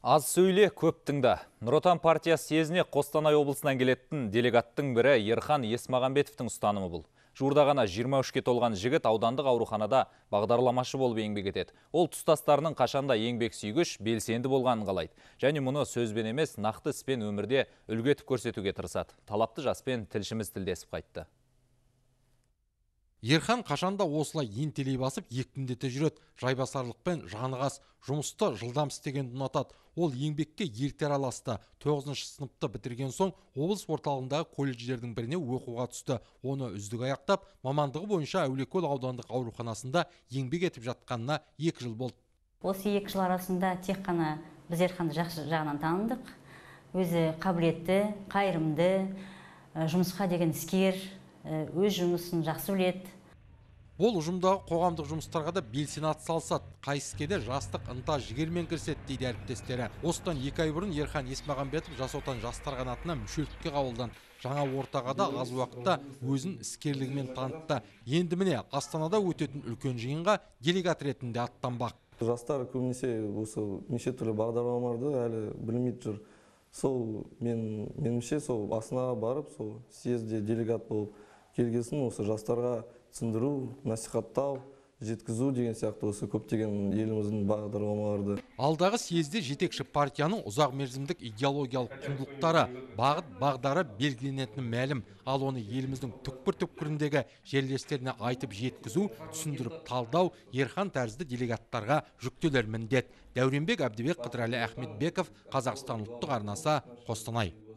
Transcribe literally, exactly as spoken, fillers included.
Аз сөйле, көп тыңда. Нұр Отан партиясы съезіне Қостанай облысынан келетін делегаттың бірі Ерхан Есмағамбетовтің ұстанымы бұл. Жуырда ғана жиырма үшке толған жігіт аудандық ауруханада бағдарламашы болып еңбек етеді. Ол тұстастарының қашанда еңбек сүйгіш, белсенді болғанын қалайды. Және мұны сөзбен емес, нақты іспен өмірде үлгі етіп көрсетуге тырысады. Талапты жаспен тілшіміз тілдесіп қайтты. Ерхан қашанда осылай ентелей басып екпіндете жүреді. Жайбасарлықпен жанығас, жұмысты жылдам істегенді ұнатады. Ол еңбекке ерте араласты. тоғызыншы сыныпты бітірген соң облыс орталығындағы колледждердің біріне оқуға түсті. Оны үздік аяқтап, мамандығы бойынша Әулиекөл аудандық ауруханасында еңбек етіп жатқанына екі жыл болды. Осы екі жыл арасында тек қана біз Ерханды жақсы жағынан таныдық. Өзі қабілетті, қайырымды, жұмысқа деген іскер, өз жұмысын жақсы біледі. Ол ұжымдағы қоғамдық жұмыстарға да белсене атсалысады. Қайсыске де жастық ынта жігермен кіріседі дейді әріптестері. Осыдан екі ай бұрын Ерхан Есмағамбетов Жас Отан жастар қанатына мүшелікке қабылданды. Жаңа ортаға да аз уақытта өзін іскерлігімен танытты. Енді міне Астанада өтетін үлкен жиынға делегат ретінде аттанбақ. Жастар көбінесе осы неше түрлі бағдарламаларды әлі білмейді жүр. Сол мен меніңше сол Астанаға барып, сол съезде делегат болып келгесін осы жастарға түсіндіру, насихаттау, жеткізу деген сияқты осы көптеген еліміздің бағдарламаларды. Алдағы съезде жетекші партияның ұзақ мерзімдік идеологиялық құндылықтары, бағыт бағдары белгіленетіні мәлім. Ал оны еліміздің түкпір-түкпіріндегі жерлестеріне айтып жеткізу, түсіндіріп талдау Ерхан тәрізді делегаттарға жүктелер міндет. Дәуренбек Әбдібек, Қыдырәлі Ахметбеков, Қазақстан ұлттық арнасы, Қостанай.